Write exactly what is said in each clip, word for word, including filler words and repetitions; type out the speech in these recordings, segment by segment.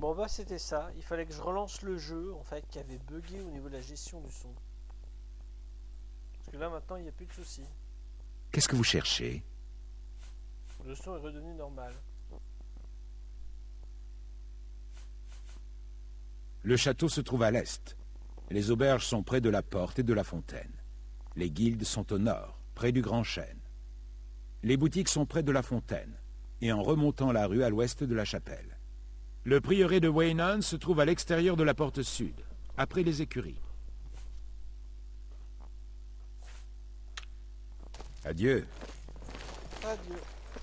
Bon bah c'était ça, il fallait que je relance le jeu en fait qui avait bugué au niveau de la gestion du son. Parce que là maintenant il n'y a plus de soucis. Qu'est-ce que vous cherchez? Le son est redevenu normal. Le château se trouve à l'est. Les auberges sont près de la porte et de la fontaine. Les guildes sont au nord, près du grand chêne. Les boutiques sont près de la fontaine, et en remontant la rue à l'ouest de la chapelle. Le prieuré de Weynon se trouve à l'extérieur de la porte sud, après les écuries. Adieu. Adieu.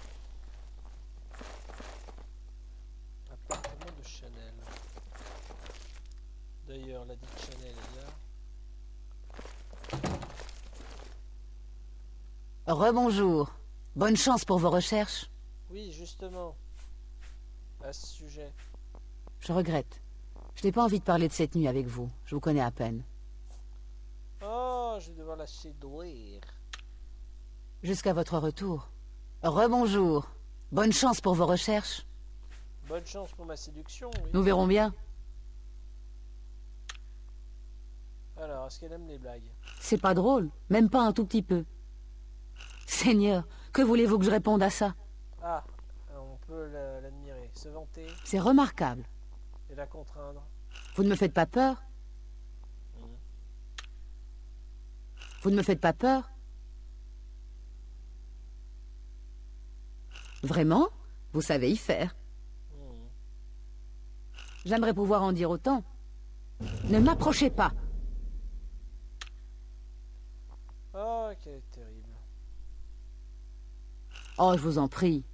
Appartement de Chanel. D'ailleurs, la dite Chanel est là. Rebonjour. Bonne chance pour vos recherches. Oui, justement. À ce sujet. Je regrette. Je n'ai pas envie de parler de cette nuit avec vous. Je vous connais à peine. Oh, je vais devoir la séduire. Jusqu'à votre retour. Rebonjour. Bonne chance pour vos recherches. Bonne chance pour ma séduction, oui. Nous verrons bien. Alors, est-ce qu'elle aime les blagues? C'est pas drôle, même pas un tout petit peu. Seigneur, que voulez-vous que je réponde à ça? Ah, on peut la- l'admirer, se vanter C'est remarquable. et la contraindre. Vous ne me faites pas peur? Mhm. Vous ne me faites pas peur? Vraiment? Vous savez y faire. Mhm. J'aimerais pouvoir en dire autant. Ne m'approchez pas. Oh, qu'elle est terrible. Oh, je vous en prie.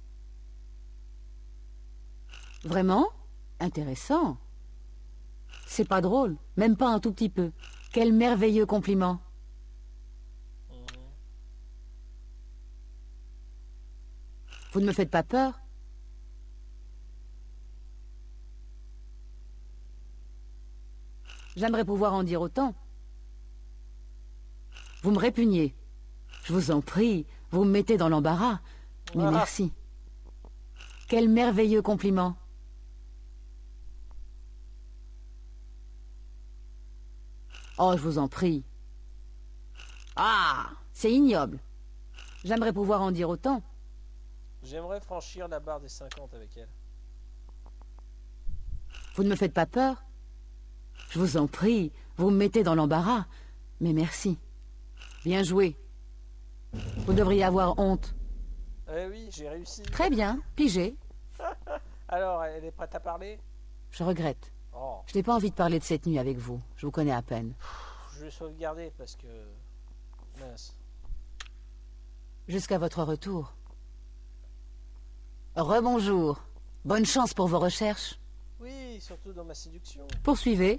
Vraiment? Intéressant. C'est pas drôle, même pas un tout petit peu. Quel merveilleux compliment. Mhm. Vous ne me faites pas peur? J'aimerais pouvoir en dire autant. Vous me répugnez. Je vous en prie, vous me mettez dans l'embarras. Mais Ah. merci. Quel merveilleux compliment. Oh, je vous en prie. Ah, c'est ignoble. J'aimerais pouvoir en dire autant. J'aimerais franchir la barre des cinquante avec elle. Vous ne me faites pas peur? Je vous en prie, vous me mettez dans l'embarras. Mais merci. Bien joué. Vous devriez avoir honte. Eh oui, j'ai réussi. Très bien, pigé. Alors, elle est prête à parler? Je regrette. Oh, Je n'ai pas envie de parler de cette nuit avec vous. Je vous connais à peine. je vais sauvegarder parce que... Mince. Jusqu'à votre retour. Rebonjour. Bonne chance pour vos recherches. Oui, surtout dans ma séduction. Poursuivez.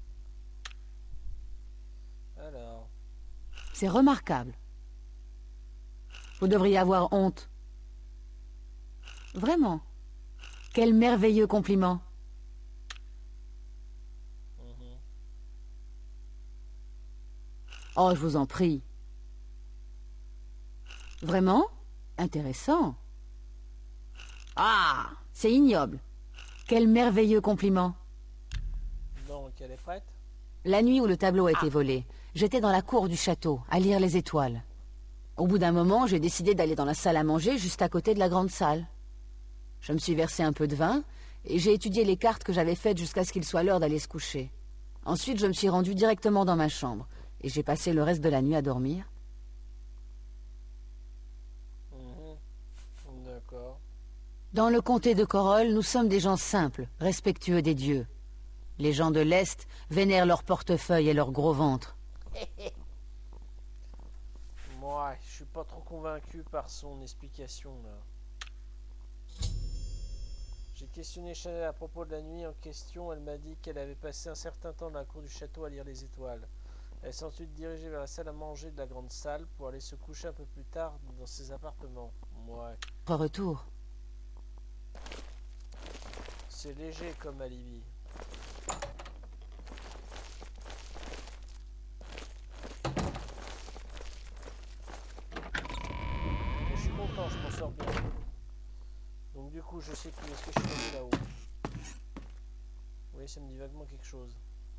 Alors... C'est remarquable. Vous devriez avoir honte. Vraiment. Quel merveilleux compliment. mhm. Oh, je vous en prie. Vraiment? Intéressant. Ah, c'est ignoble. Quel merveilleux compliment. Donc, elle est prête? La nuit où le tableau a été volé, j'étais dans la cour du château, à lire les étoiles. Au bout d'un moment, j'ai décidé d'aller dans la salle à manger, juste à côté de la grande salle. Je me suis versé un peu de vin, et j'ai étudié les cartes que j'avais faites jusqu'à ce qu'il soit l'heure d'aller se coucher. Ensuite, je me suis rendu directement dans ma chambre, et j'ai passé le reste de la nuit à dormir. Mhm. D'accord. Dans le comté de Corol, nous sommes des gens simples, respectueux des dieux. Les gens de l'Est vénèrent leur portefeuille et leur gros ventre. Moi, je suis pas trop convaincu par son explication, là. J'ai questionné Chanel à propos de la nuit en question. Elle m'a dit qu'elle avait passé un certain temps dans la cour du château à lire les étoiles. Elle s'est ensuite dirigée vers la salle à manger de la grande salle pour aller se coucher un peu plus tard dans ses appartements. Ouais, Votre retour. c'est léger comme alibi. Mais je suis content, je m'en sors bien. Donc du coup, je sais plus. Est-ce que je suis allé là-haut? Oui, ça me dit vaguement quelque chose.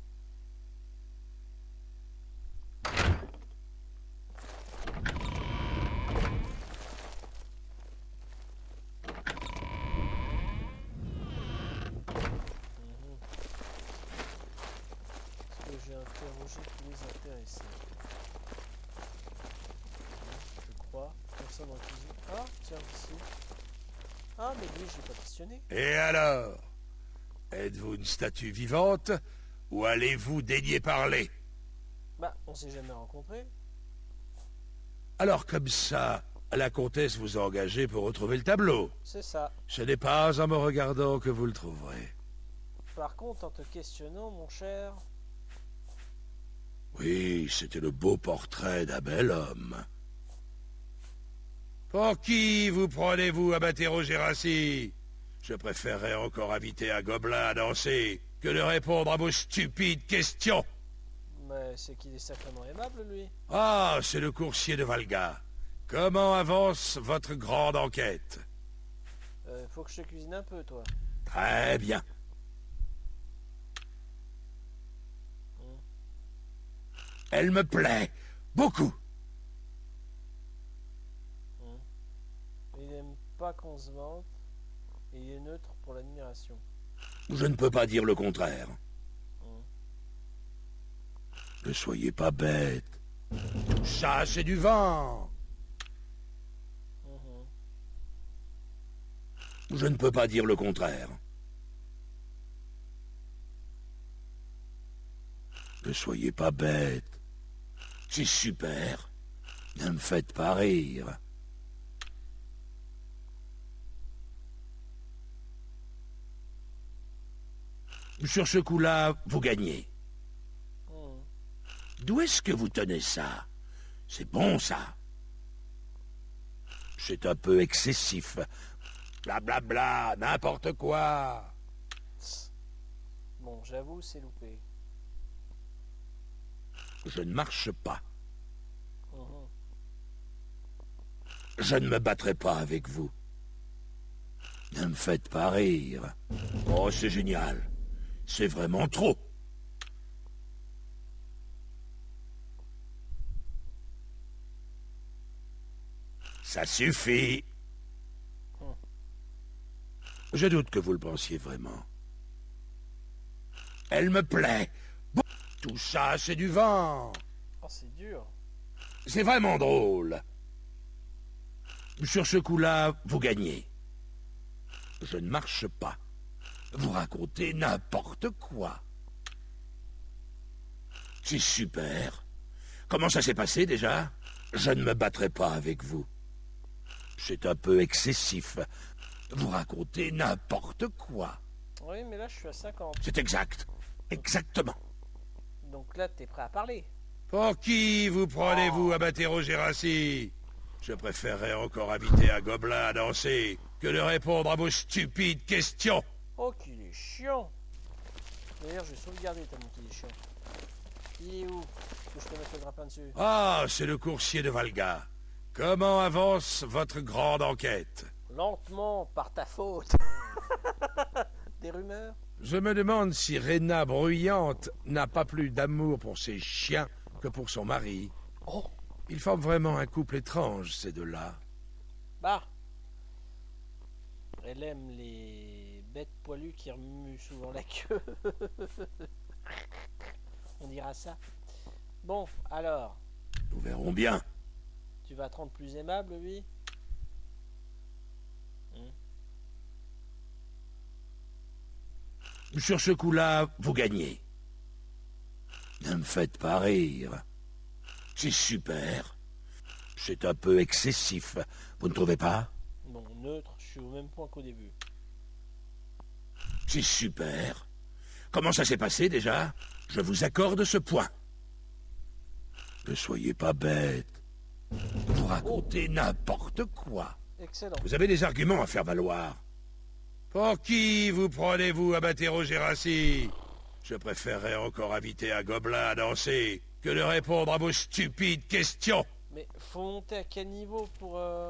J'ai interrogé tous les intéressés. Je crois. Personne en cuisine. Ah, tiens, ici. Ah, mais lui, je l'ai pas questionné. Et alors? Êtes-vous une statue vivante? Ou allez-vous daigner parler? Bah, on s'est jamais rencontrés. Alors comme ça, la comtesse vous a engagé pour retrouver le tableau. C'est ça. Ce n'est pas en me regardant que vous le trouverez. Par contre, en te questionnant, mon cher... Oui, c'était le beau portrait d'un bel homme. Pour qui vous prenez-vous à m'interroger ainsi? Je préférerais encore inviter un gobelin à danser que de répondre à vos stupides questions. Mais c'est qu'il est sacrément aimable, lui. Ah, c'est le coursier de Valga. Comment avance votre grande enquête? Euh, faut que je te cuisine un peu, toi. Très bien. Hum. Elle me plaît beaucoup. Hum. Il aime pas qu'on se vante. Et il est neutre pour l'admiration. Je ne peux pas dire le contraire. Hum. Ne soyez pas bête. Ça, c'est du vent. Hum. Je ne peux pas dire le contraire. Ne soyez pas bête. C'est super. Ne me faites pas rire. Sur ce coup-là, vous gagnez. Hum. D'où est-ce que vous tenez ça? C'est bon, ça. C'est un peu excessif. Blablabla, bla, bla, n'importe quoi. Bon, j'avoue, c'est loupé. Je ne marche pas. Hum. Je ne me battrai pas avec vous. Ne me faites pas rire. Oh, c'est génial. C'est vraiment trop. Ça suffit. Hum. Je doute que vous le pensiez vraiment. Elle me plaît. Bon, tout ça, c'est du vent. Oh, c'est dur. C'est vraiment drôle. Sur ce coup-là, vous gagnez. Je ne marche pas. Vous racontez n'importe quoi. C'est super. Comment ça s'est passé déjà? Je ne me battrai pas avec vous. C'est un peu excessif. Vous racontez n'importe quoi. Oui, mais là, je suis à cinquante. C'est exact. Exactement. Donc là, t'es prêt à parler. Pour qui vous prenez-vous à m'interroger ainsi? Je préférerais encore inviter un gobelin à danser que de répondre à vos stupides questions. Oh, qu'il est chiant. D'ailleurs, je vais sauvegarder tellement qu'il est chiant. Il est où? Que je te mette le grappin dessus. Ah, c'est le coursier de Valga. Comment avance votre grande enquête? Lentement, par ta faute. Des rumeurs? Je me demande si Rena Bruyante n'a pas plus d'amour pour ses chiens que pour son mari. Oh, Ils forment vraiment un couple étrange, ces deux-là. bah. Elle aime les bêtes poilues qui remuent souvent la queue. On dira ça. Bon, alors, Nous verrons bien. tu vas te rendre plus aimable, lui? Hmm. Sur ce coup-là, vous gagnez. Ne me faites pas rire. C'est super. C'est un peu excessif. Vous ne trouvez pas? Bon, neutre, je suis au même point qu'au début. C'est super. Comment ça s'est passé déjà? Je vous accorde ce point. Ne soyez pas bête. Vous racontez n'importe quoi. Excellent. Vous avez des arguments à faire valoir. Pour qui vous prenez-vous à m'interroger ainsi? Je préférerais encore inviter un gobelin à danser que de répondre à vos stupides questions. Mais faut monter à quel niveau pour, euh,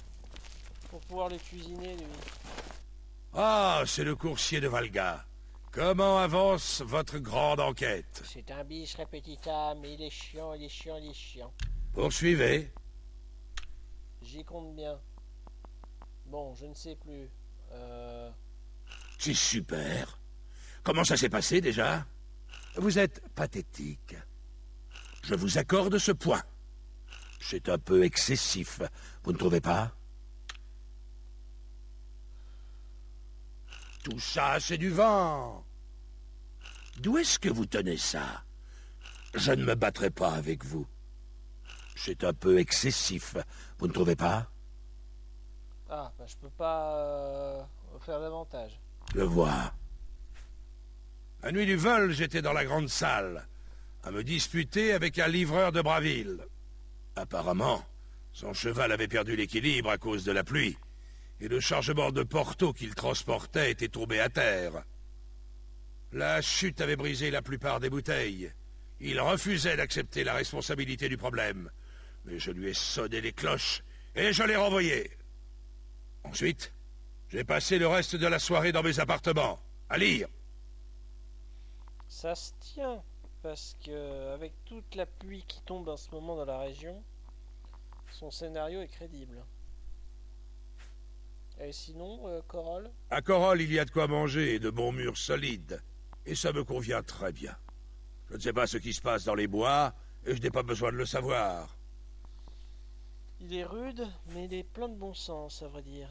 pour pouvoir le cuisiner, lui? Ah, c'est le coursier de Valga. Comment avance votre grande enquête? C'est un bis repetita, mais il est chiant, il est chiant, il est chiant. Poursuivez. J'y compte bien. Bon, je ne sais plus. Euh... C'est super. Comment ça s'est passé déjà? Vous êtes pathétique. Je vous accorde ce point. C'est un peu excessif, vous ne trouvez pas? Tout ça, c'est du vent. D'où est-ce que vous tenez ça? Je ne me battrai pas avec vous. C'est un peu excessif, vous ne trouvez pas? Ah, bah, je peux pas euh, faire davantage. Je vois. La nuit du vol, j'étais dans la grande salle, à me disputer avec un livreur de Braville. Apparemment, son cheval avait perdu l'équilibre à cause de la pluie, et le chargement de Porto qu'il transportait était tombé à terre. La chute avait brisé la plupart des bouteilles. Il refusait d'accepter la responsabilité du problème, mais je lui ai sonné les cloches, et je l'ai renvoyé. Ensuite, j'ai passé le reste de la soirée dans mes appartements, à lire. Ça se tient, parce que avec toute la pluie qui tombe en ce moment dans la région, son scénario est crédible. Et sinon, euh, Corolle? À Corolle, il y a de quoi manger et de bons murs solides, et ça me convient très bien. Je ne sais pas ce qui se passe dans les bois, et je n'ai pas besoin de le savoir. Il est rude, mais il est plein de bon sens, à vrai dire.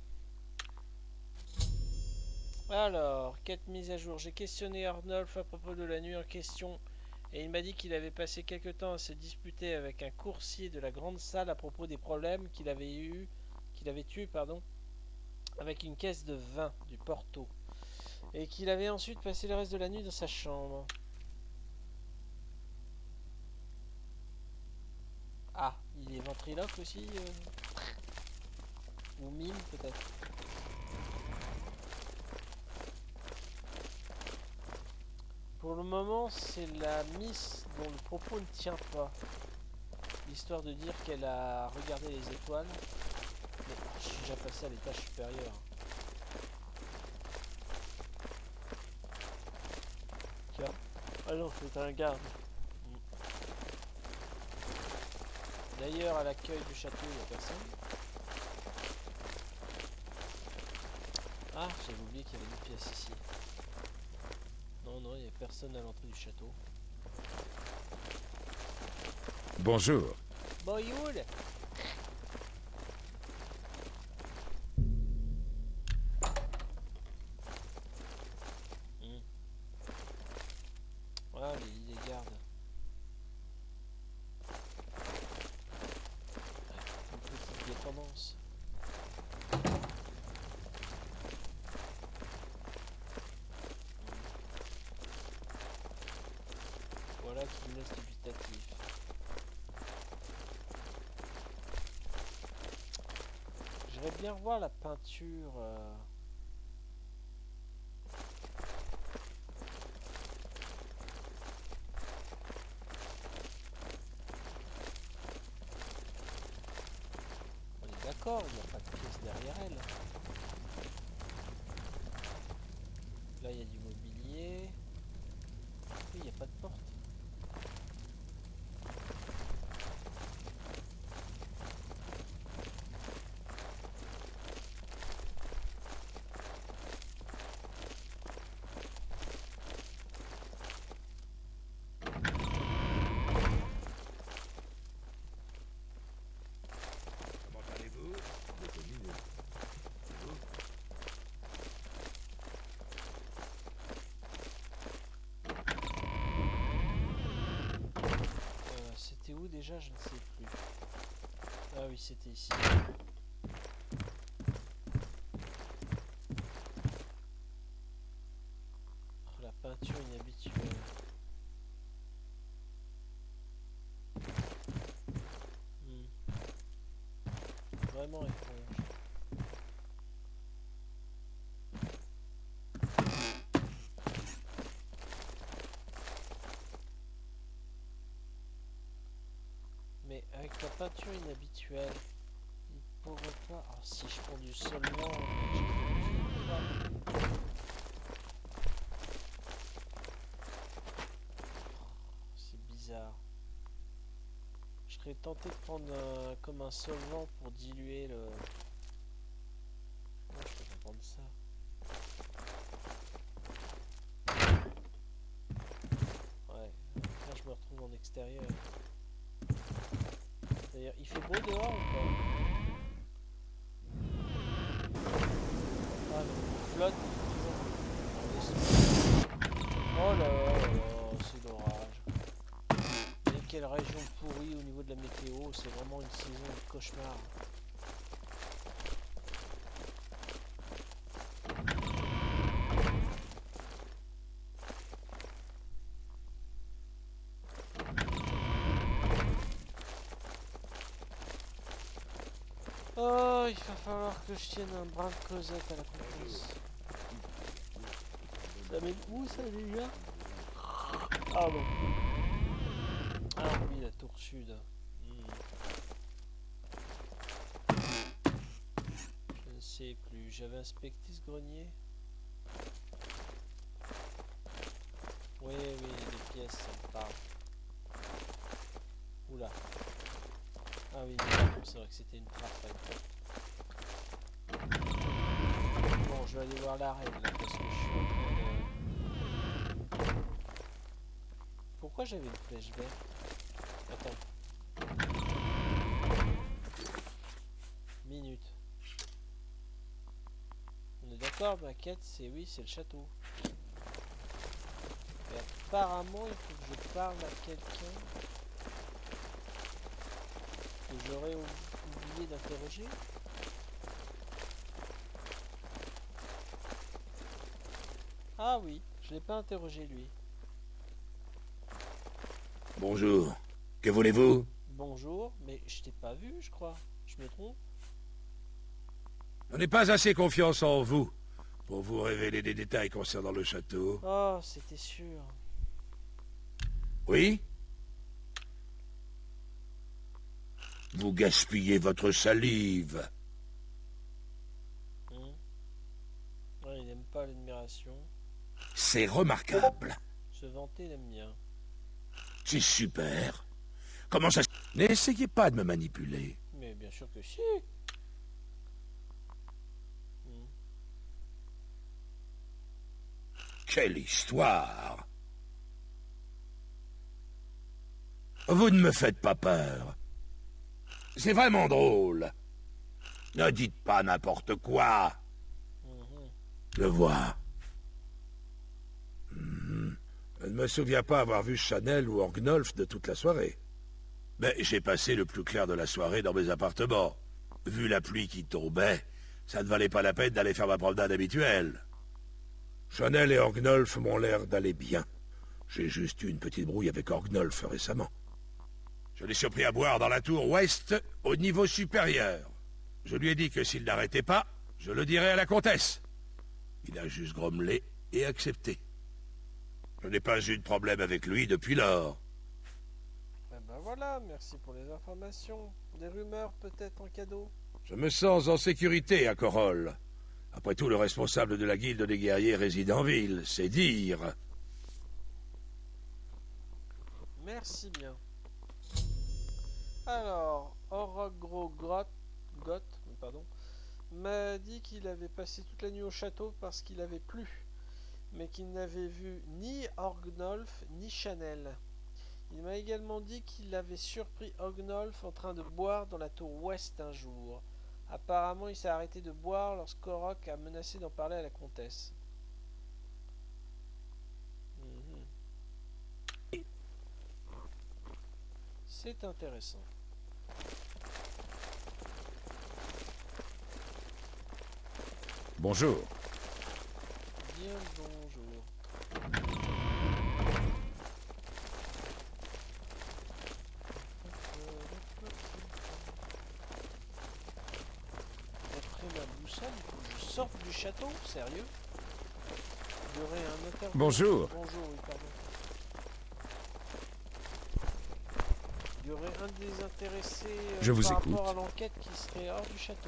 Alors, quête mise à jour. J'ai questionné Arnolf à propos de la nuit en question, et il m'a dit qu'il avait passé quelque temps à se disputer avec un coursier de la grande salle à propos des problèmes qu'il avait eu, qu'il avait eu, pardon, avec une caisse de vin du Porto, et qu'il avait ensuite passé le reste de la nuit dans sa chambre. Ah, il est ventriloque aussi euh... Ou mime peut-être. Pour le moment, c'est la Miss dont le propos ne tient pas. L'histoire de dire qu'elle a regardé les étoiles. Mais je suis déjà passé à l'étage supérieur. Tiens. Ah non, c'est un garde. D'ailleurs, à l'accueil du château, il n'y a personne. Ah, j'avais oublié qu'il y avait une pièce ici. Non, non, il n'y a personne à l'entrée du château. Bonjour. Bonjour. Hmm. Ah, les, les gardes. Une petite dépendance. Voilà qui me laisse dubitatif. J'aimerais bien revoir la peinture. Euh... On est d'accord, il n'y a pas de pièce derrière elle. Là, il y a du mobilier. Oui, il n'y a pas de porte. Comment allez-vous? Euh, c'était où déjà? Je ne sais plus. Ah oui, c'était ici. Oh, la peinture inhabituelle. Hmm. Vraiment étrange. Mais avec la peinture inhabituelle, il pourrait pas... Ah si je prends du solvant, j'ai fait pas. serais tenté de prendre un, comme un solvant pour diluer le... Oh, je peux pas prendre ça. Ouais, là je me retrouve en extérieur. D'ailleurs, il fait beau dehors ou pas? Ah, mais il flotte, il est toujours... Oh là là là là, c'est l'orage. Et quelle région pourrie au niveau de la météo, c'est vraiment une saison de cauchemar. Oh, il va falloir que je tienne un brin de Cosette à la confiance. Ça mène où ça déjà? Ah bon. Ah oui, la tour sud. Hmm. Je ne sais plus. J'avais inspecté ce grenier. Oui, oui, les pièces, ça me parle. Oula. Ah oui, c'est vrai que c'était une trappe, pas une porte. Bon, je vais aller voir la reine là, parce que je suis en train de... Pourquoi j'avais une flèche verte? Attends. Minute. On est d'accord, ma quête, c'est oui, c'est le château. Et apparemment, il faut que je parle à quelqu'un que j'aurais oublié d'interroger. Ah oui, je l'ai pas interrogé lui. Bonjour. Que voulez-vous? Bonjour, mais je t'ai pas vu, je crois. Je me trompe? Je n'ai pas assez confiance en vous pour vous révéler des détails concernant le château. Oh, c'était sûr. Oui? Vous gaspillez votre salive. Hmm. Ouais, il n'aime pas l'admiration. C'est remarquable. Se vanter, il aime bien. C'est super. Comment ça... N'essayez pas de me manipuler. Mais bien sûr que si. Hmm. Quelle histoire! Vous ne me faites pas peur. C'est vraiment drôle. Ne dites pas n'importe quoi. Mhm. Je vois. Mhm. Je ne me souviens pas avoir vu Chanel ou Orgnolf de toute la soirée. Mais j'ai passé le plus clair de la soirée dans mes appartements. Vu la pluie qui tombait, ça ne valait pas la peine d'aller faire ma promenade habituelle. Chanel et Orgnolf m'ont l'air d'aller bien. J'ai juste eu une petite brouille avec Orgnolf récemment. Je l'ai surpris à boire dans la tour ouest, au niveau supérieur. Je lui ai dit que s'il n'arrêtait pas, je le dirais à la comtesse. Il a juste grommelé et accepté. Je n'ai pas eu de problème avec lui depuis lors. Eh ben voilà, merci pour les informations. Des rumeurs peut-être en cadeau? Je me sens en sécurité à Corol. Après tout, le responsable de la guilde des guerriers réside en ville, c'est dire. Merci bien. Alors, Orogro Grot, Got, pardon, m'a dit qu'il avait passé toute la nuit au château parce qu'il avait plu, mais qu'il n'avait vu ni Orgnolf ni Chanel. Il m'a également dit qu'il avait surpris Orgnolf en train de boire dans la tour ouest un jour. Apparemment, il s'est arrêté de boire lorsqu'Orok a menacé d'en parler à la comtesse. Mhm. C'est intéressant. Bonjour. Bien le bonjour. D'après ma boussole, il faut que je sorte du château, sérieux? Il y aurait un inter... Bonjour. Bonjour, oui, pardon. Il y aurait un des intéressés euh, Je vous par écoute. rapport à l'enquête qui serait hors du château.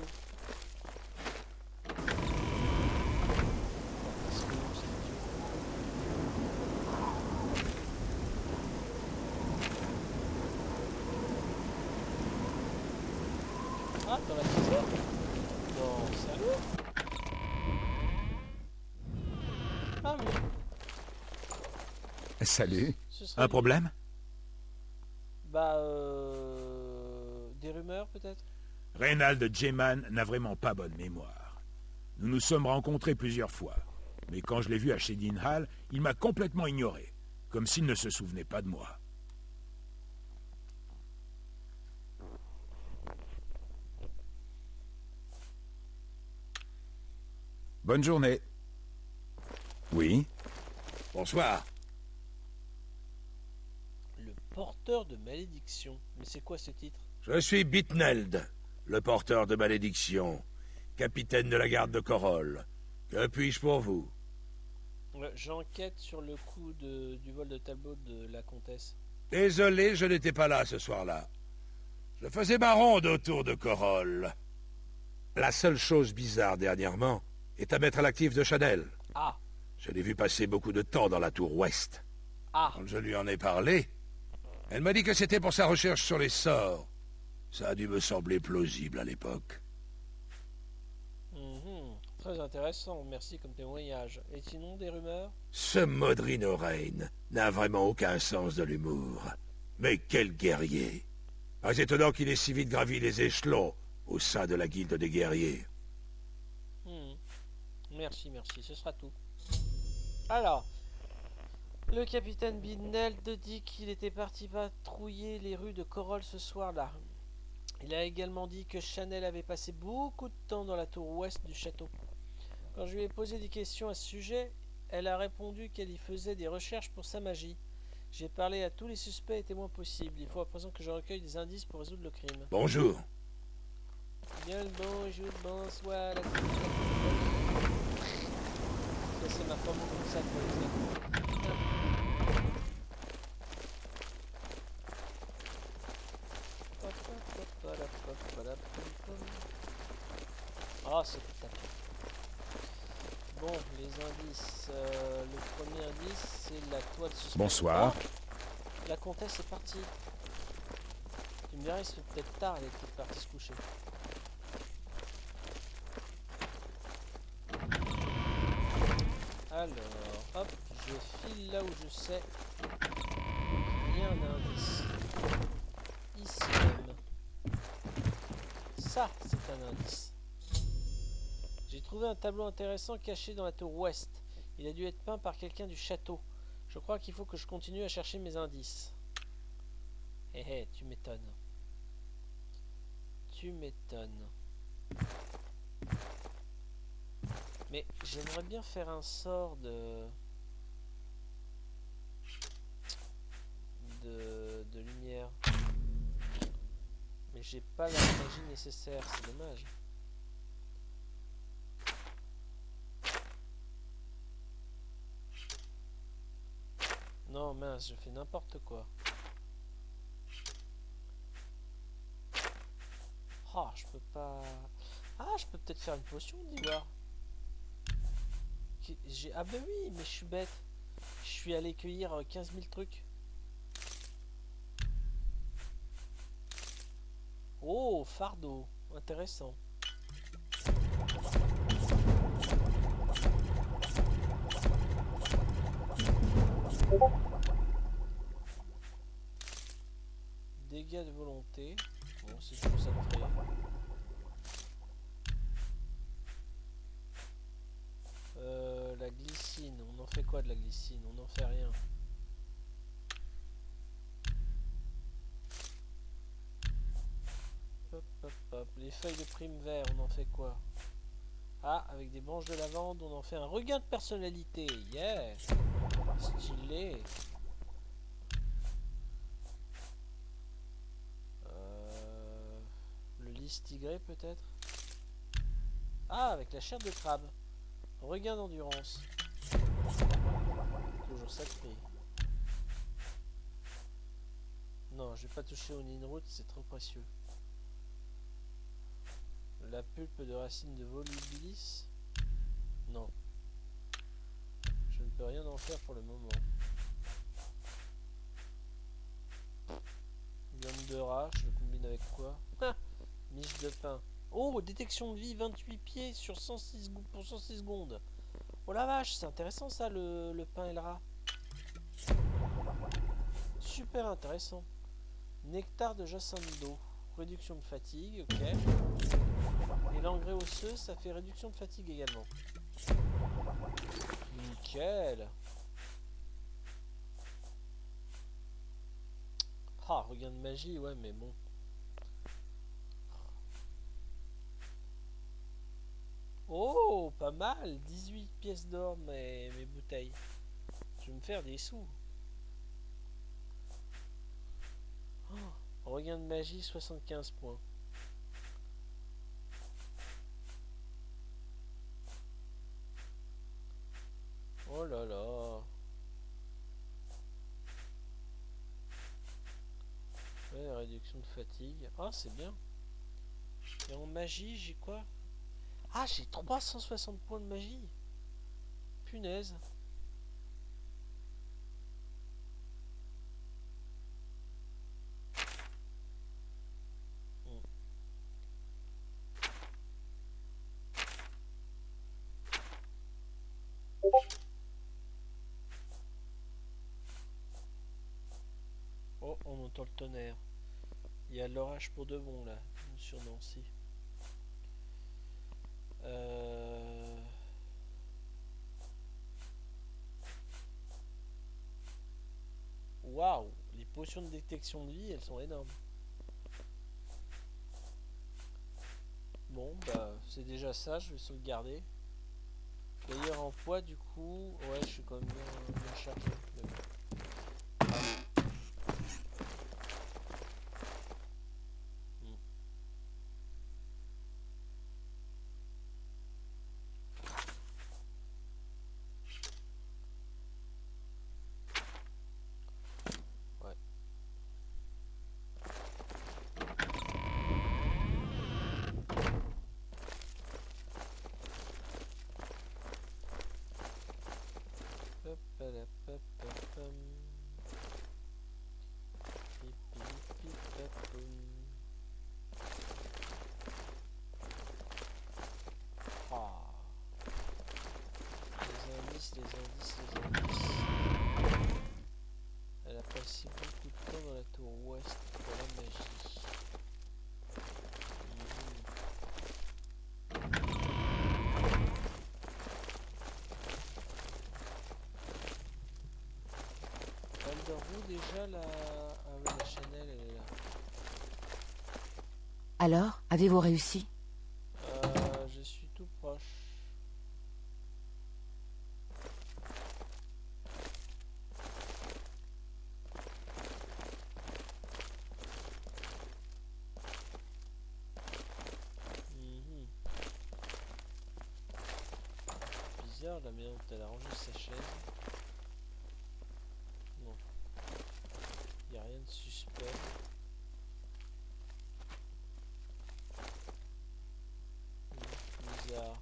Ah, dans la cuisine? Non, sérieux? Ah oui. Salut. Ce serait Un lui. problème? Bah, euh... des rumeurs peut-être? Reynald Jeman n'a vraiment pas bonne mémoire. Nous nous sommes rencontrés plusieurs fois, mais quand je l'ai vu à Shedin Hall, il m'a complètement ignoré, comme s'il ne se souvenait pas de moi. Bonne journée. Oui? Bonsoir. Le porteur de malédiction. Mais c'est quoi ce titre? Je suis Bitneld, le porteur de malédiction, capitaine de la garde de Corol. Que puis-je pour vous? Ouais, j'enquête sur le coup de, du vol de tableau de la comtesse. Désolé, je n'étais pas là ce soir-là. Je faisais ma ronde autour de Corol. La seule chose bizarre dernièrement est à mettre à l'actif de Chanel. Ah! Je l'ai vu passer beaucoup de temps dans la tour ouest. Ah! Quand je lui en ai parlé, elle m'a dit que c'était pour sa recherche sur les sorts. Ça a dû me sembler plausible à l'époque. Mhm. Très intéressant, merci comme témoignage. Et sinon, des rumeurs? Ce Modrino Reign n'a vraiment aucun sens de l'humour. Mais quel guerrier! Pas étonnant qu'il ait si vite gravi les échelons au sein de la guilde des guerriers. Hmm. Merci, merci, ce sera tout. Alors, le capitaine Bidneld dit qu'il était parti patrouiller les rues de Corol ce soir-là. Il a également dit que Chanel avait passé beaucoup de temps dans la tour ouest du château. Quand je lui ai posé des questions à ce sujet, elle a répondu qu'elle y faisait des recherches pour sa magie. J'ai parlé à tous les suspects et témoins possibles. Il faut à présent que je recueille des indices pour résoudre le crime. Bonjour. Bien le bonjour, bonsoir. La... Ça, c'est ma femme comme ça. Ah, c'est tapé. Bon, les indices. Euh, le premier indice, c'est la toile suspecte. Bonsoir. Oh, la comtesse est partie. Tu me diras, il se fait peut-être tard, elle est peut-être partie se coucher. Alors, hop, je file là où je sais qu'il y a un indice. Ici même. Ça, c'est un indice. J'ai trouvé un tableau intéressant caché dans la tour ouest. Il a dû être peint par quelqu'un du château. Je crois qu'il faut que je continue à chercher mes indices. Hé hé, tu m'étonnes. Tu m'étonnes. Mais j'aimerais bien faire un sort de... de... de lumière. Mais j'ai pas la magie nécessaire, c'est dommage. Non mince, je fais n'importe quoi. Ah, je peux pas... Ah, je peux peut-être faire une potion d'ivoire. J'ai... Ah bah oui, mais je suis bête. Je suis allé cueillir quinze mille trucs. Oh, fardeau. Intéressant. Dégâts de volonté. Bon, c'est tout ça de fait. Euh, la glycine, on en fait quoi de la glycine? On n'en fait rien. Hop, hop, hop. Les feuilles de prime vert, on en fait quoi? Ah, avec des branches de lavande, on en fait un regain de personnalité. Yeah! Stylé. Euh, le lys tigré peut-être? Ah, avec la chair de crabe. Regain d'endurance. Toujours sacré. Non, je vais pas toucher au Ninroot, c'est trop précieux. La pulpe de racine de volubilis. Non. Je ne peux rien en faire pour le moment. Viande de rat, je le combine avec quoi? Ah, miche fiche de pain. Oh, détection de vie vingt-huit pieds sur cent six pour cent six secondes. Oh la vache, c'est intéressant ça, le, le pain et le rat. Super intéressant. Nectar de jacinthe d'eau. Réduction de fatigue, ok. Et l'engrais osseux, ça fait réduction de fatigue également. Nickel. Ah, regain de magie, ouais, mais bon. Oh, pas mal. dix-huit pièces d'or, mes, mes bouteilles. Je vais me faire des sous. Oh, regain de magie, soixante-quinze points. Oh là là. Ouais, réduction de fatigue. Ah, c'est bien. Et en magie, j'ai quoi? Ah, j'ai trois cent soixante points de magie. Punaise. Hmm. Oh, on entend le tonnerre. Il y a l'orage pour de bon là, sur Nancy. Euh... Waouh, les potions de détection de vie, elles sont énormes. Bon, bah, c'est déjà ça, je vais sauvegarder. D'ailleurs, en poids, du coup, ouais, je suis quand même bien, bien chargé. Mais bon. Elle a passé beaucoup de temps dans la tour ouest pour la magie. Balderou déjà la... Ah oui, la Chanel elle est là. Alors, avez-vous réussi? Euh, je suis tout proche. La maison dont elle a rangé sa chaise. Non. Il n'y a rien de suspect. Mmh, bizarre.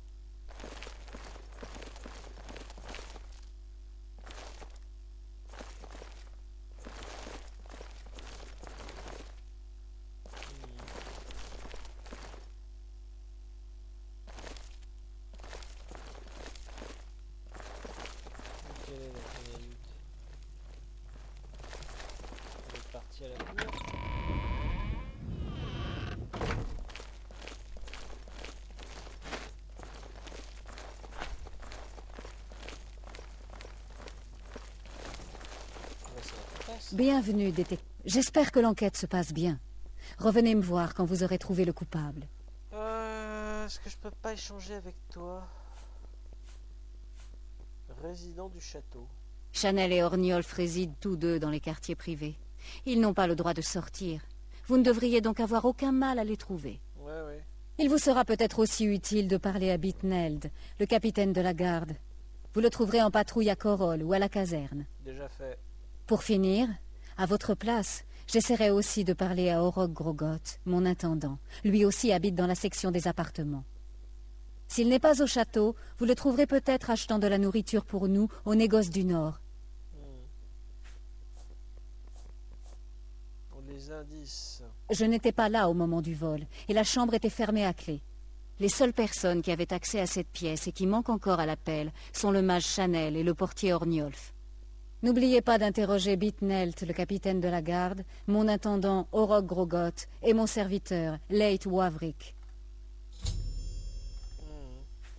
À la cour. Bienvenue, détective. J'espère que l'enquête se passe bien. Revenez me voir quand vous aurez trouvé le coupable. Euh, Est-ce que je peux pas échanger avec toi? Résident du château. Chanel et Orniolf résident tous deux dans les quartiers privés. Ils n'ont pas le droit de sortir. Vous ne devriez donc avoir aucun mal à les trouver. Ouais, ouais. Il vous sera peut-être aussi utile de parler à Bitneld, le capitaine de la garde. Vous le trouverez en patrouille à Korol ou à la caserne. Déjà fait. Pour finir, à votre place, j'essaierai aussi de parler à Orog Grogoth, mon intendant. Lui aussi habite dans la section des appartements. S'il n'est pas au château, vous le trouverez peut-être achetant de la nourriture pour nous au négoce du Nord. Hmm. des indices. Je n'étais pas là au moment du vol, et la chambre était fermée à clé. Les seules personnes qui avaient accès à cette pièce et qui manquent encore à l'appel sont le mage Chanel et le portier Orniolf. N'oubliez pas d'interroger Bitnelt, le capitaine de la garde, mon intendant Orog Grogot et mon serviteur Leit Wavrik. Hmm.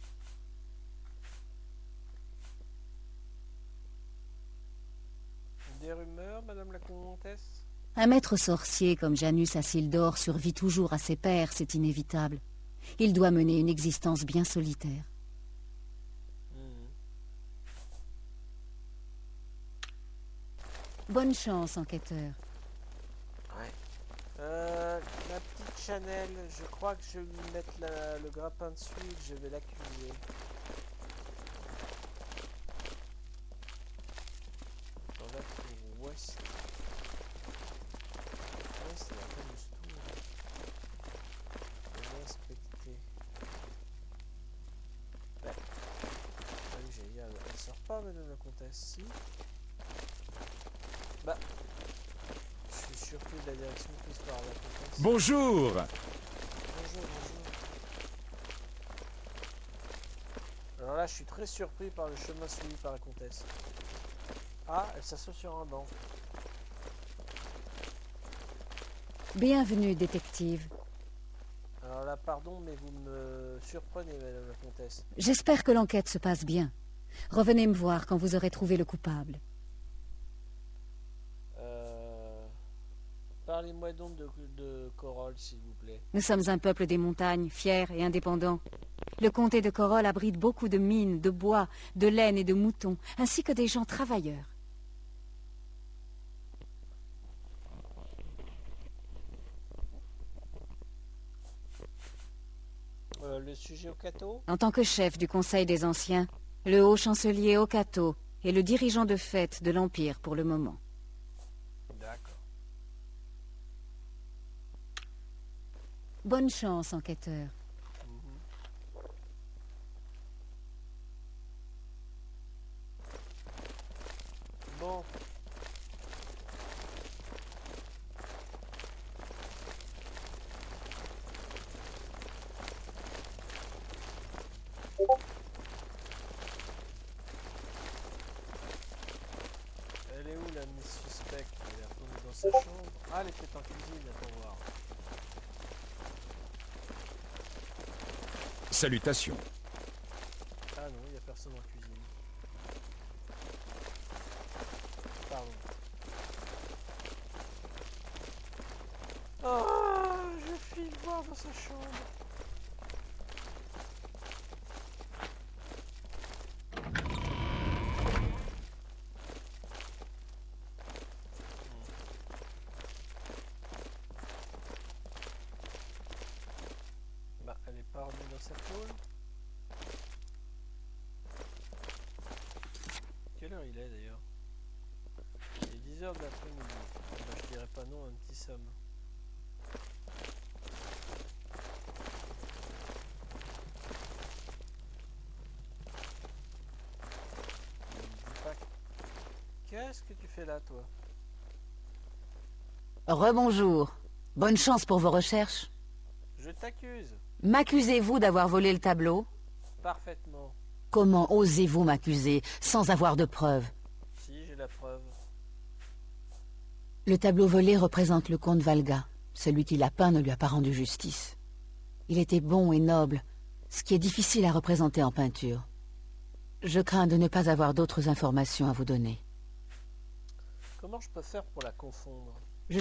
Des rumeurs, madame la comtesse? Un maître sorcier comme Janus Asil'dor survit toujours à ses pairs, c'est inévitable. Il doit mener une existence bien solitaire. Hmm. Bonne chance, enquêteur. Ouais. Euh, la petite Chanel, je crois que je vais lui mettre la- le grappin dessus et que je vais l'accuser. On va pour ouest. Ouais, c'est la fameuse tour. Je vais inspecter. Ouais. Ah oui, j'allais dire, elle, elle sort pas, madame la comtesse, si. Bah. Je suis surpris de la direction prise par la comtesse. Bonjour! Bonjour, bonjour. Alors là, je suis très surpris par le chemin suivi par la comtesse. Ah, elle s'assoit sur un banc. Bienvenue, détective. Alors là, pardon, mais vous me surprenez, madame la comtesse. J'espère que l'enquête se passe bien. Revenez me voir quand vous aurez trouvé le coupable. Euh... Parlez-moi donc de, de Corol, s'il vous plaît. Nous sommes un peuple des montagnes, fiers et indépendants. Le comté de Corol abrite beaucoup de mines, de bois, de laine et de moutons, ainsi que des gens travailleurs. Euh, le sujet au cateau? En tant que chef du Conseil des Anciens, le haut chancelier Okato est le dirigeant de fait de l'Empire pour le moment. D'accord. Bonne chance, enquêteur. Bon. Elle est où la Miss Suspect? Elle est retournée dans sa chambre. Ah, elle était en cuisine, attends voir. Salutations. Ah non, il n'y a personne en cuisine. Pardon. Ah, je file voir dans sa chambre. Bah, elle est pas revenue dans sa pôle. Quelle heure il est d'ailleurs? Il est dix heures de l'après-midi. Bah, je dirais pas non à un petit somme. Il me dit pas- Qu'est-ce que tu fais là, toi? Rebonjour. Bonne chance pour vos recherches. Je t'accuse. M'accusez-vous d'avoir volé le tableau? Parfaitement. Comment osez-vous m'accuser sans avoir de preuves? Si, j'ai la preuve. Le tableau volé représente le comte Valga. Celui qui l'a peint ne lui a pas rendu justice. Il était bon et noble, ce qui est difficile à représenter en peinture. Je crains de ne pas avoir d'autres informations à vous donner. Comment je peux faire pour la confondre? Je-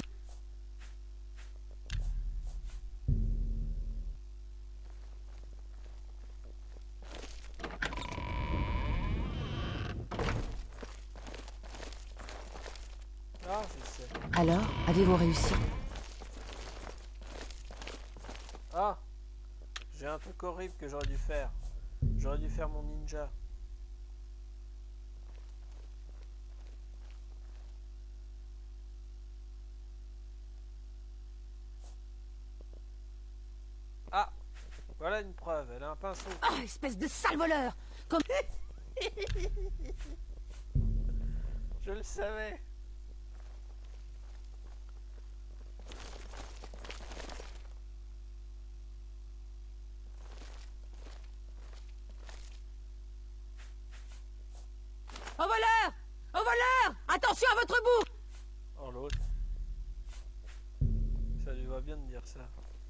Ah, je sais. Alors, avez-vous réussi? Ah, j'ai un truc horrible que j'aurais dû faire. J'aurais dû faire mon ninja. Ah, voilà une preuve. Elle a un pinceau. Ah, espèce de sale voleur! Comme... Je le savais. votre bout! Oh l'autre. Ça lui va bien de dire ça.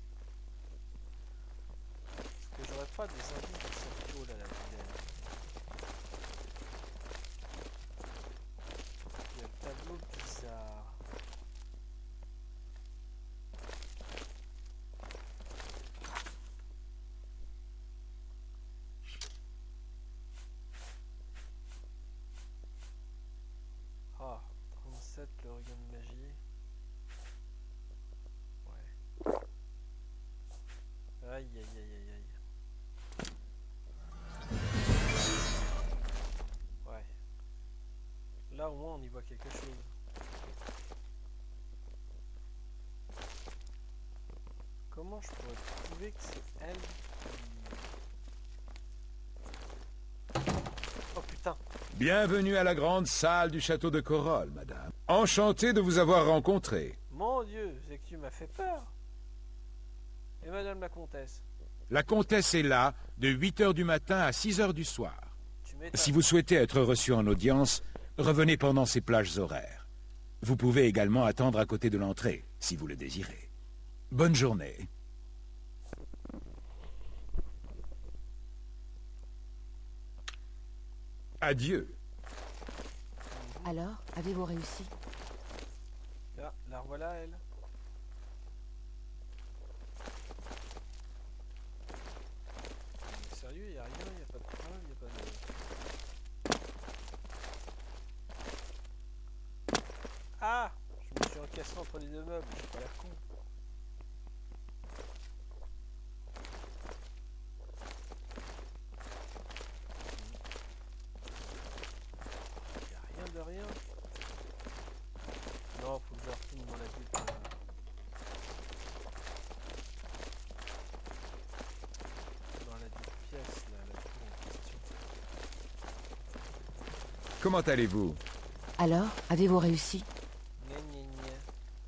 Est-ce que j'aurais pas des indices dans cette tôle à la vilaine? Il y a le tableau bizarre. Ah, trente-sept, le regain de magie. Ouais. Aïe aïe aïe aïe aïe. Ouais. Là au moins on y voit quelque chose. Comment je pourrais prouver que c'est elle qui... Oh putain. Bienvenue à la grande salle du château de Corol, madame. Enchanté de vous avoir rencontré. Mon Dieu, c'est que tu m'as fait peur. Et madame la comtesse? La comtesse est là de huit heures du matin à six heures du soir. Tu m'étonnes. Si vous souhaitez être reçu en audience, revenez pendant ces plages horaires. Vous pouvez également attendre à côté de l'entrée, si vous le désirez. Bonne journée. Adieu. Alors, avez-vous réussi? Là, la revoilà elle. Mais sérieux, y a rien, y a pas de preuve, y a pas de... Ah! Je me suis encastré entre les deux meubles, j'ai pas l'air con. Y a rien de rien. Non, faut que je retourne dans la ville. Dans la petite pièce, là, la tour en question. Comment allez-vous? Alors, avez-vous réussi? Gna gna gna.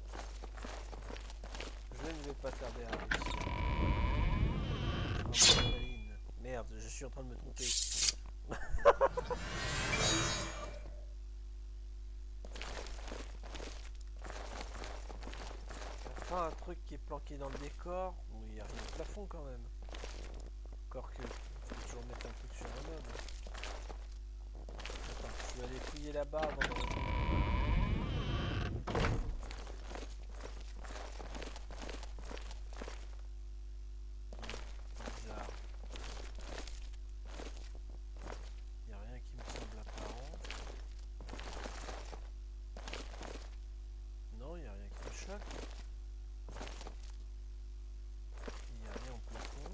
Je ne vais pas tarder à réussir. Ah, Maline. Merde, je suis en train de me tromper. Enfin, un truc qui est planqué dans le décor. Bon, il n'y a rien au plafond quand même. Encore que, faut toujours mettre un truc sur un meuble. Attends, je vais aller fouiller là-bas avant de revenir. Bizarre. Il n'y a rien qui me semble apparent. Non, il n'y a rien qui me choque. Il n'y a rien au plafond.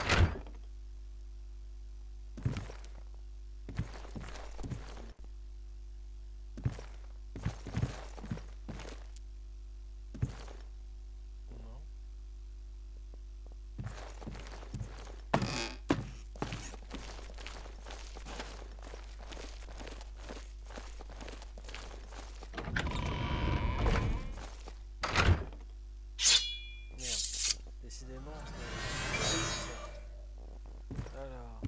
Non. Merde. Décidément. c'est- Alors.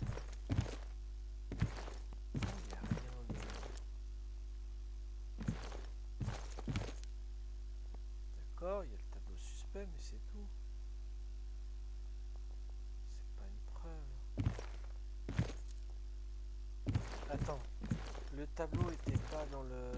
Il n'y a rien de... D'accord, il y a le tableau suspect, mais c'est tout. C'est pas une preuve. Attends, le tableau était pas dans le...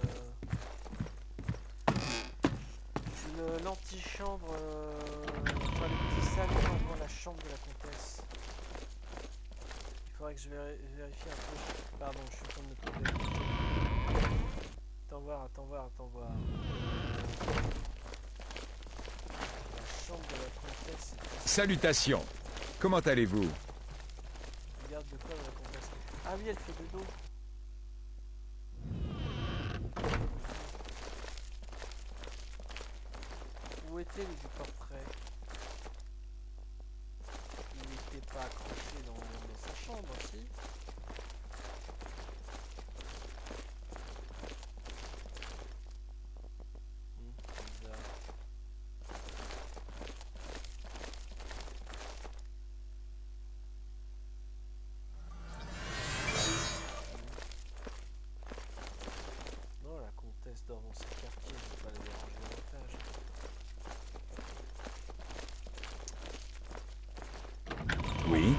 le- l'antichambre, euh, enfin le petit salon avant la chambre de la comtesse. Il faudrait que je vér- vérifie un peu. Pardon, je suis en train de me tromper. Attends voir, attends voir, attends voir. La chambre de la comtesse. c'est- Salutations. Comment allez-vous? Regarde de quoi la comtesse. Ah oui, elle fait de dos. Où était le du portrait? Il n'était pas accroché dans, dans sa chambre aussi. Hmm, bizarre. Non, la comtesse Oui.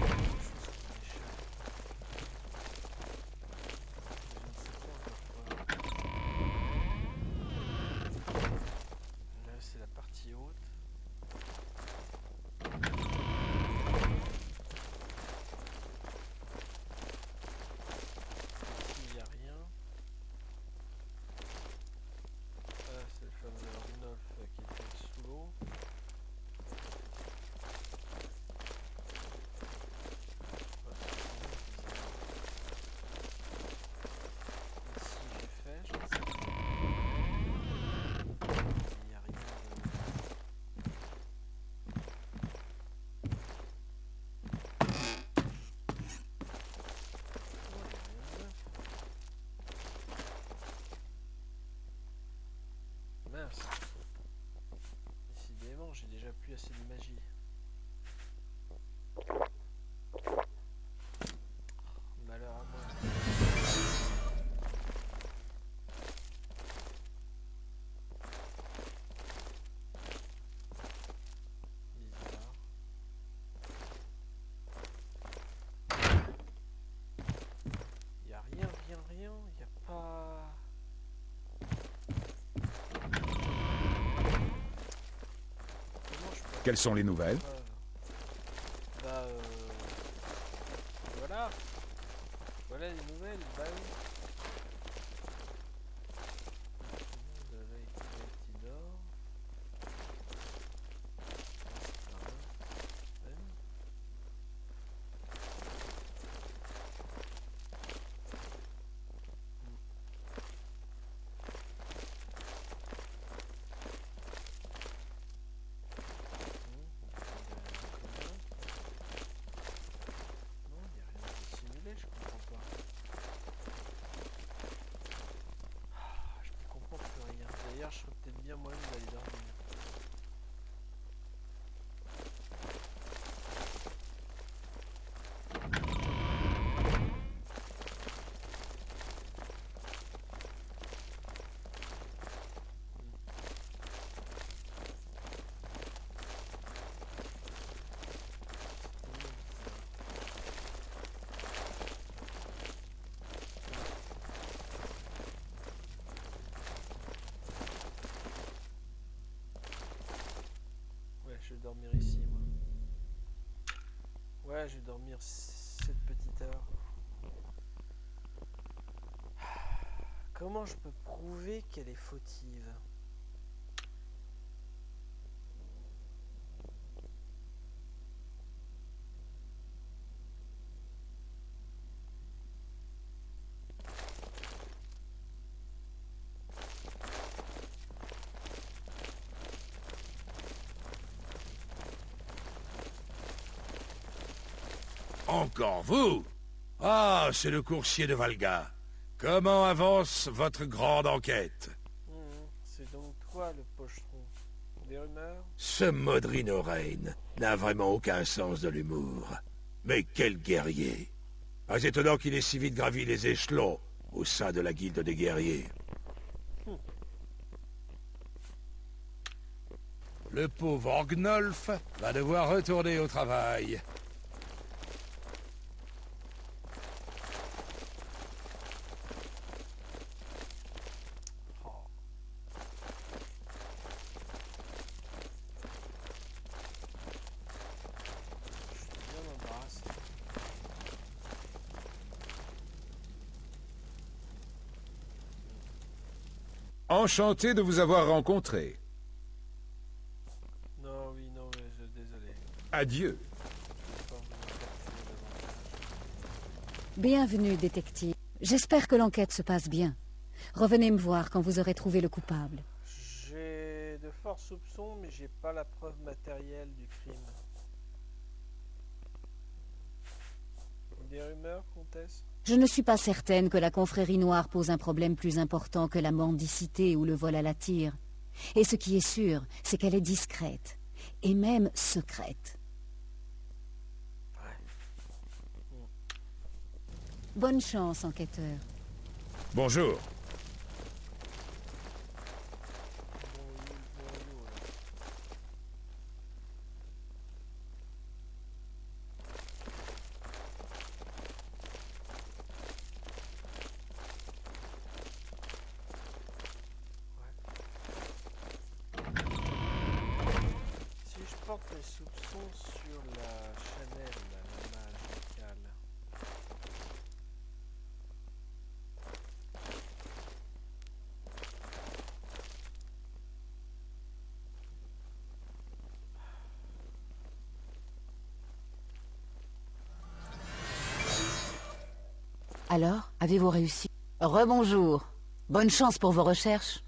Là, c'est la partie haute. Ici, il n'y a rien. Ah, c'est le fameux Ornolf qui était sous l'eau. Ouais, c'est bizarre. Ici, j'ai fait, je ne sais pas. Il n'y a rien de... Oh, il y a rien de neuf. Mince. Décidément, j'ai déjà plus assez de magie. Malheur à moi. Bizarre. Y a rien, rien, rien. Y a pas... Comment je peux... Quelles sont les nouvelles? preuve Bah euh... Voilà. Voilà les nouvelles, bah oui. De la Lady d'or. Non, il n'y a rien de simulé, je comprends pas. Ah, je ne comprends plus rien. D'ailleurs, je serais peut-être bien moi-même d'aller dormir. Ouais, je vais dormir ici, moi. Ouais, je vais dormir cette petite heure. Comment je peux prouver qu'elle est fautive? Encore vous? Ah, c'est le coursier de Valga. Comment avance votre grande enquête? Mmh, c'est donc toi le pochetron. Des rumeurs? Ce Modrino Reign n'a vraiment aucun sens de l'humour. Mais quel guerrier! Pas étonnant qu'il ait si vite gravi les échelons au sein de la guilde des guerriers. Hum. Le pauvre Orgnolf va devoir retourner au travail. Oh. Je suis bien embarrassé. Enchanté de vous avoir rencontré. Non, oui, non, mais je, désolé. Adieu. Je vais pas vous importuner davantage. Bienvenue, détective. J'espère que l'enquête se passe bien. Revenez me voir quand vous aurez trouvé le coupable. J'ai de forts soupçons, mais j'ai pas la preuve matérielle du crime. Des rumeurs, comtesse? Je ne suis pas certaine que la confrérie noire pose un problème plus important que la mendicité ou le vol à la tire. Et ce qui est sûr, c'est qu'elle est discrète. Et même secrète. Ouais. Bonne chance, enquêteur. Bonjour. Bon, il- bon, il est où, là? porte mes soupçons sur la Chanel, la mage locale. Alors, avez-vous réussi? Rebonjour. Bonne chance pour vos recherches.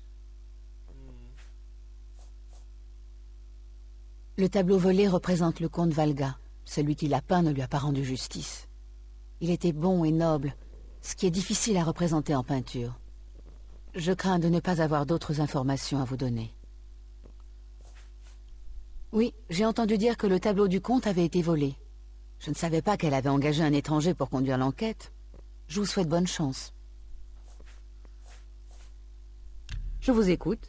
Le tableau volé représente le comte Valga. Celui qui l'a peint ne lui a pas rendu justice. Il était bon et noble, ce qui est difficile à représenter en peinture. Je crains de ne pas avoir d'autres informations à vous donner. Oui, j'ai entendu dire que le tableau du comte avait été volé. Je ne savais pas qu'elle avait engagé un étranger pour conduire l'enquête. Je vous souhaite bonne chance. Je vous écoute.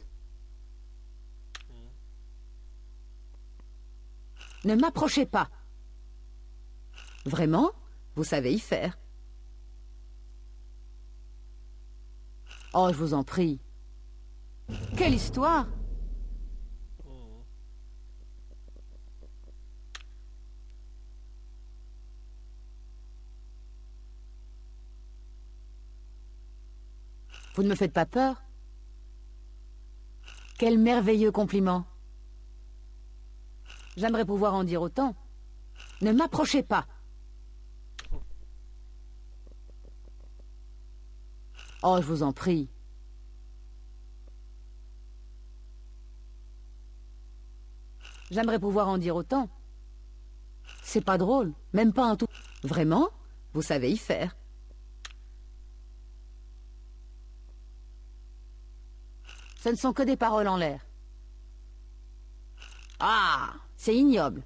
Ne m'approchez pas. Vraiment? Vous savez y faire. Oh, je vous en prie. Quelle histoire! Vous ne me faites pas peur? Quel merveilleux compliment! J'aimerais pouvoir en dire autant. Ne m'approchez pas! Oh, je vous en prie. J'aimerais pouvoir en dire autant. C'est pas drôle, même pas un tout... Vraiment? Vous savez y faire. Ce ne sont que des paroles en l'air. Ah, c'est ignoble.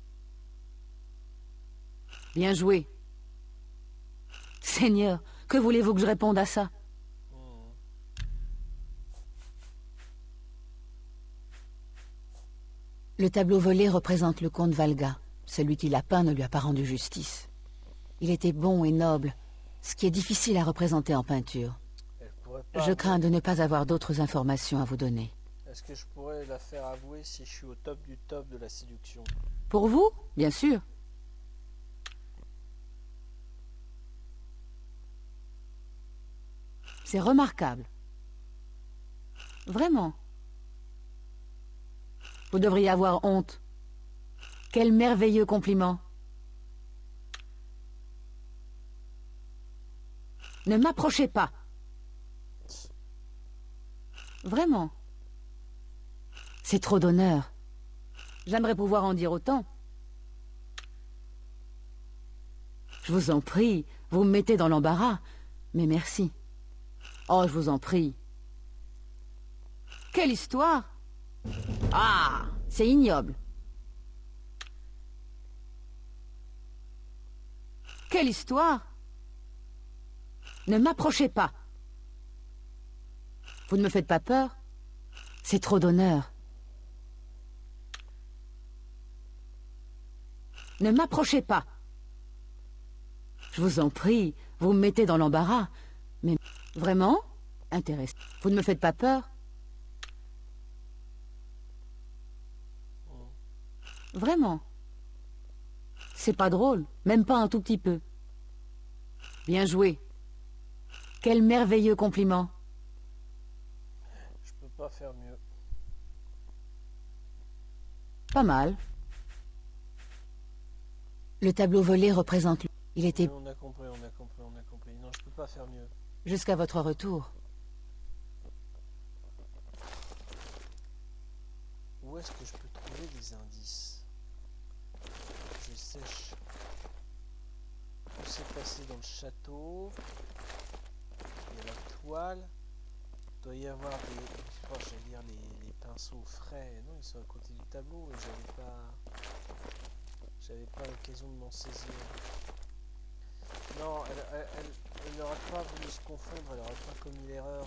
Bien joué. Seigneur, que voulez-vous que je réponde à ça? Le tableau volé représente le comte Valga. Celui qui l'a peint ne lui a pas rendu justice. Il était bon et noble, ce qui est difficile à représenter en peinture. Je crains de ne pas avoir d'autres informations à vous donner. Est-ce que je pourrais la faire avouer si je suis au top du top de la séduction? Pour vous, bien sûr. C'est remarquable. Vraiment. Vous devriez avoir honte. Quel merveilleux compliment. Ne m'approchez pas. Vraiment. C'est trop d'honneur. J'aimerais pouvoir en dire autant. Je vous en prie, vous me mettez dans l'embarras. Mais merci. Oh, je vous en prie. Quelle histoire! Ah, c'est ignoble. Quelle histoire! Ne m'approchez pas. Vous ne me faites pas peur? C'est trop d'honneur. Ne m'approchez pas. Je vous en prie, vous me mettez dans l'embarras. Mais vraiment? Intéressant. Vous ne me faites pas peur? Vraiment? C'est pas drôle, même pas un tout petit peu. Bien joué. Quel merveilleux compliment. Je peux pas faire mieux. Pas mal. Le tableau volé représente... Il était... On a compris, on a compris, on a compris. Non, je peux pas faire mieux. Jusqu'à votre retour. Où est-ce que je peux trouver des indices? Je sèche. Tout s'est passé dans le château. Il y a la toile. Il doit y avoir des... Je crois que j'allais dire les, les pinceaux frais. Non, ils sont à côté du tableau et j'avais pas... J'avais pas l'occasion de m'en saisir. Non, elle, elle, elle, elle n'aurait pas voulu se confondre, elle n'aurait pas commis l'erreur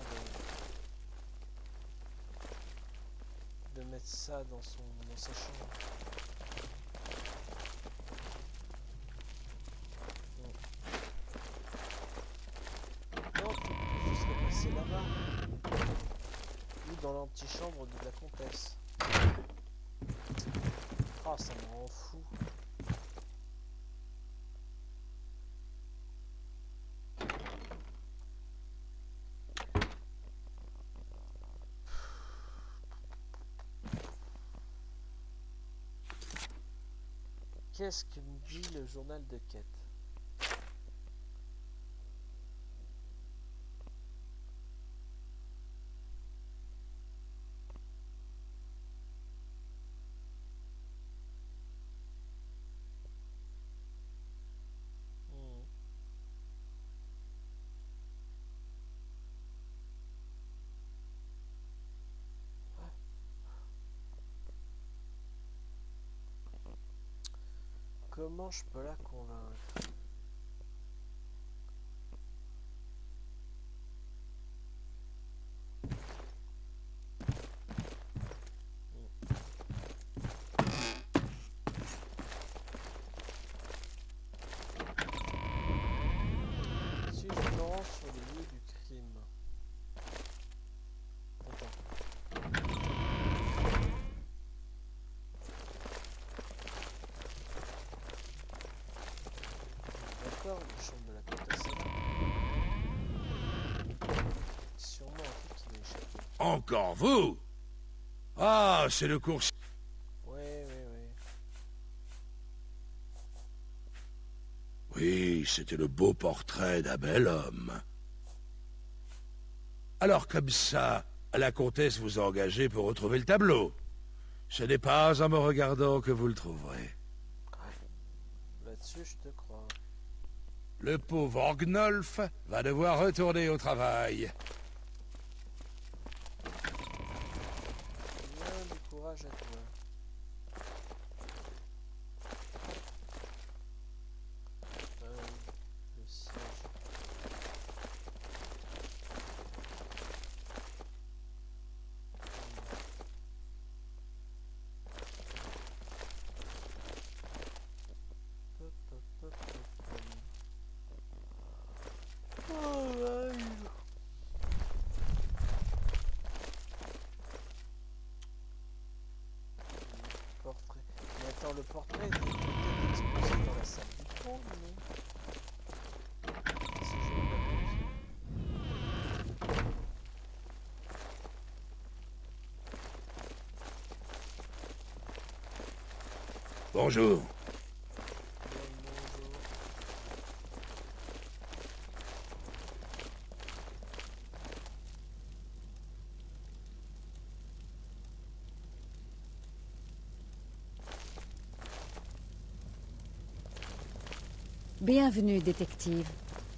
de... de mettre ça dans, son, dans sa chambre. Non, tout serait passé là-bas. Ou dans l'antichambre de la comtesse. Ah, Oh, ça me rend fou. Qu'est-ce que me dit le journal de quête? Hmm. Comment je peux la convaincre? Si je me rends sur les lieux du crime. Attends. D'accord, une chambre de la comtesse là. Sûrement un truc qui m'a échappé. Encore vous? Ah, c'est le cours... Ouais, ouais, ouais. Oui, c'était le beau portrait d'un bel homme. Alors comme ça, la comtesse vous a engagé pour retrouver le tableau. Ce n'est pas en me regardant que vous le trouverez. Là-dessus, je te crois. Le pauvre Orgnolf va devoir retourner au travail. Bien du courage à toi. Euh, le siège. Hop, hop, hop, hop, hop. Oh, ouais. Portrait. Mais attends, le portrait était peut-être exposé dans la salle du trône, non? Si je ne m'abuse. Bonjour. Bien le bonjour. Bienvenue, détective.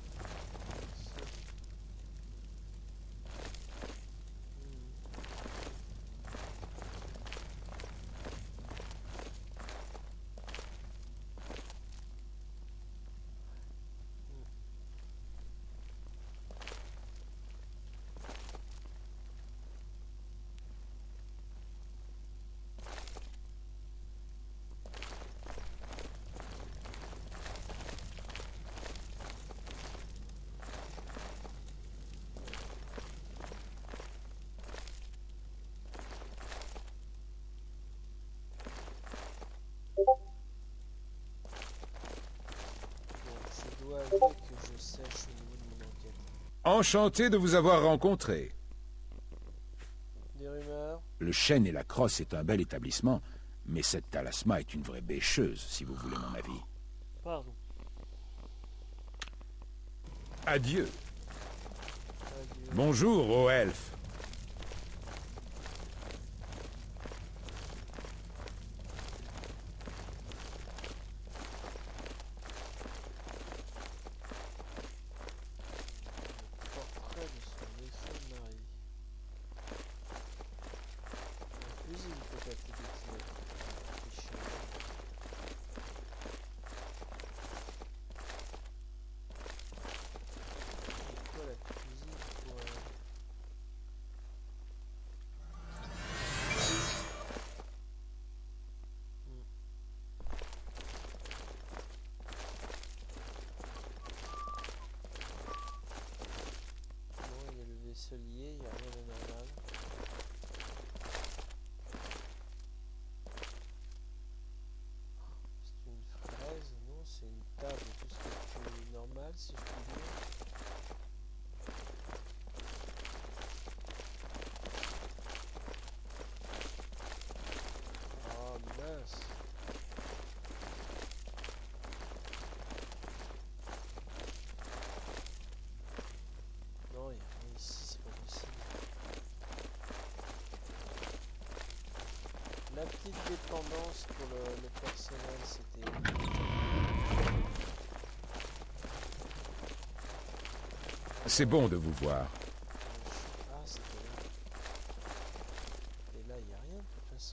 Bon, je dois avouer que je sèche au niveau de mon enquête. Enchanté de vous avoir rencontré. Des rumeurs? Le Chêne et la Crosse est un bel établissement, mais cette Thalasma est une vraie bêcheuse, si vous voulez mon avis. Pardon. Adieu. Adieu. Bonjour, ô elfe. Portrait de son défunt mari. La cuisine peut-être, dit-il. Fichu. C'est quoi la cuisine pour... euh, dépendance pour le, le personnel, c'était... C'est bon de vous voir. Ah, c'était là. Et là, il n'y a rien de toute façon.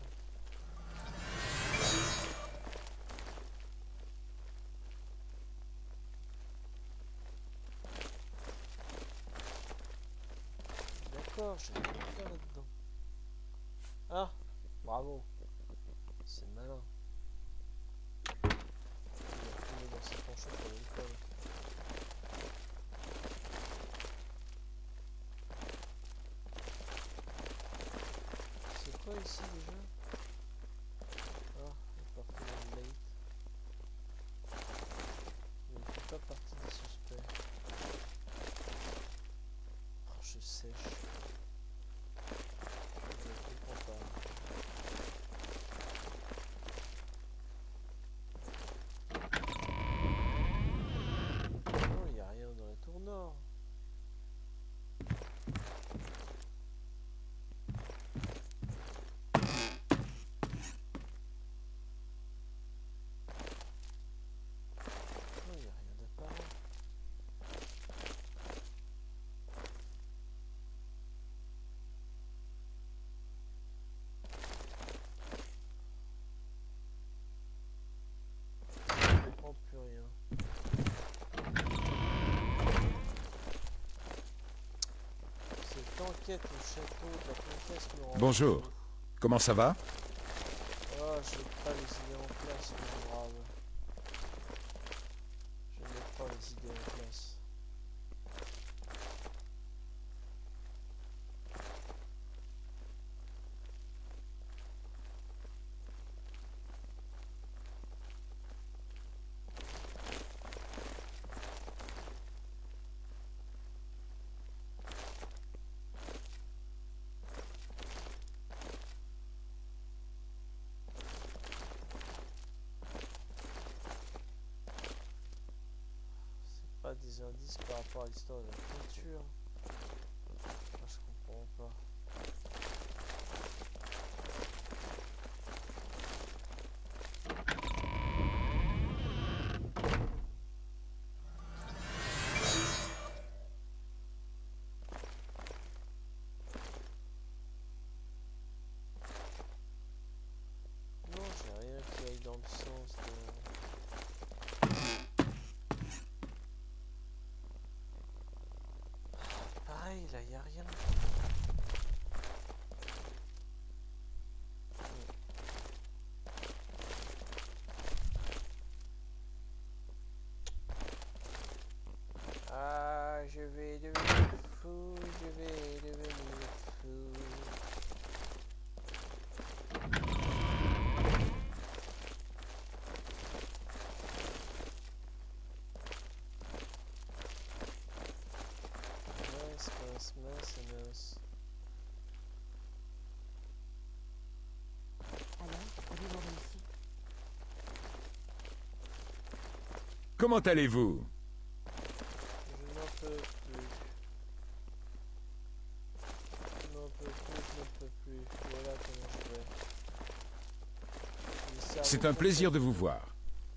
D'accord, j'ai rien à faire là-dedans. Ah, bravo. C'est malin. Il a retourné dans sa penchée pour l'école. C'est quoi ici déjà? Ah, appartement late. Il ne fait pas partie des suspects. Oh, je sèche. Je ne comprends pas. Non, il n'y a rien dans la tour nord. Non, il n'y a rien d'apparent. Je comprends plus rien. Cette enquête au château de la comtesse me rend Bonjour. fou. Comment ça va? Oh, je n'ai pas les idées en place, mon brave. Je n'ai pas les idées en place. C'est pas des indices par rapport à l'histoire de la peinture. Ah, je comprends pas. Non, j'ai rien qui aille dans le sens de... Pareil, là, y a rien. Ah, je vais devenir fou, je vais devenir fou. Mince, mince, mince, mince. Alors, avez-vous réussi? Comment allez-vous? Je n'en peux plus. Je n'en peux plus, je n'en peux plus. Voilà comment je vais. Les cerveaux C'est un sont plaisir de fatigués. vous voir.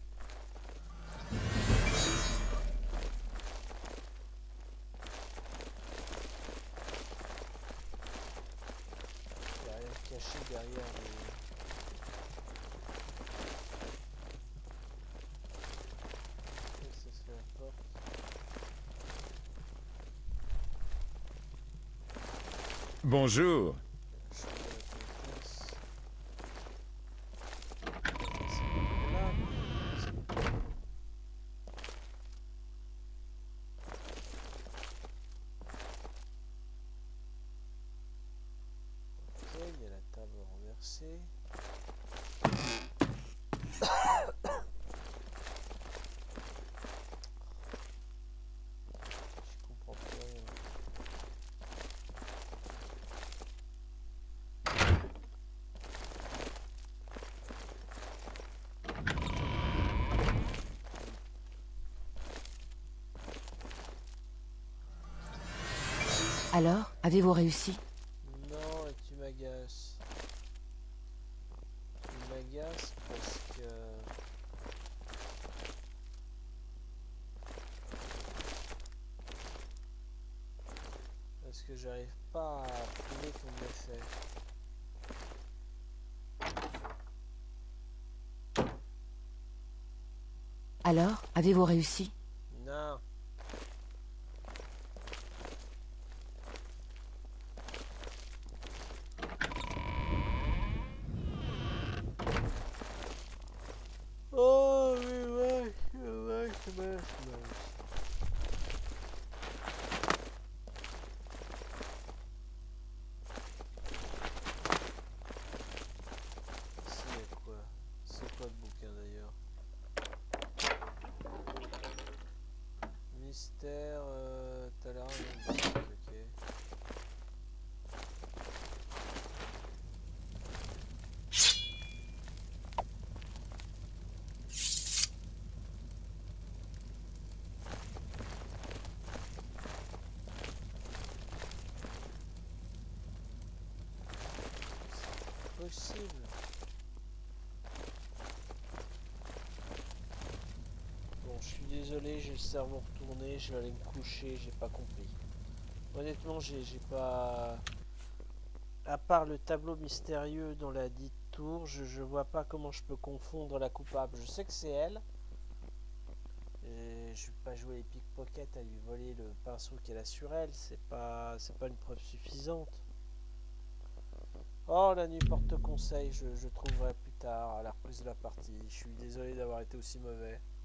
Il n'y a rien caché derrière les... Qu'est-ce que c'est la porte? Bonjour. La chambre de la comtesse. C'est là, mais... Ok, il y a la table renversée. Je comprends plus rien. Alors, avez-vous réussi? Non, et tu m'agaces. Tu agace parce que... Parce que j'arrive pas à prouver qu'on l'a fait. Alors, avez-vous réussi? Non. Oh, mais ouais, ouais, c'est bien, c'est bien. C'est quoi? C'est quoi le bouquin d'ailleurs? Mystère, euh, t'as l'air un ok. Possible. Bon, je suis désolé, j'ai le cerveau retourné, je vais aller me coucher, j'ai pas compris. Honnêtement, j'ai j'ai pas... À part le tableau mystérieux dans la dite tour, je, je vois pas comment je peux confondre la coupable. Je sais que c'est elle. Et je vais pas jouer les pickpockets à lui voler le pinceau qu'elle a sur elle, c'est pas, c'est pas une preuve suffisante. Oh, la nuit porte conseil, je, je trouverai plus tard à la reprise de la partie. Je suis désolé d'avoir été aussi mauvais.